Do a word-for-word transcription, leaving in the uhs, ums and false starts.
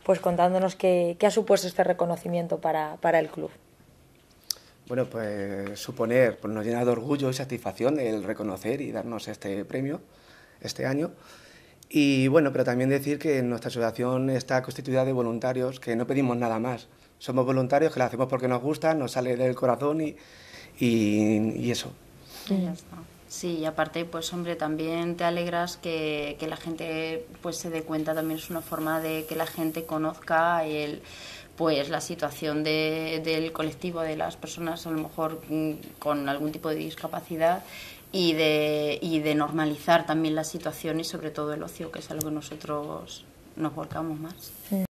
pues contándonos qué, qué ha supuesto este reconocimiento para, para el club. Bueno, pues suponer, pues nos llena de orgullo y satisfacción el reconocer y darnos este premio este año. Y bueno, pero también decir que nuestra asociación está constituida de voluntarios, que no pedimos nada más. Somos voluntarios que lo hacemos porque nos gusta, nos sale del corazón y, y, y eso. Y ya está. Sí, y aparte, pues hombre, también te alegras que, que la gente pues se dé cuenta, también es una forma de que la gente conozca el pues la situación de, del colectivo, de las personas a lo mejor con algún tipo de discapacidad y de, y de normalizar también la situación y sobre todo el ocio, que es algo que nosotros nos volcamos más.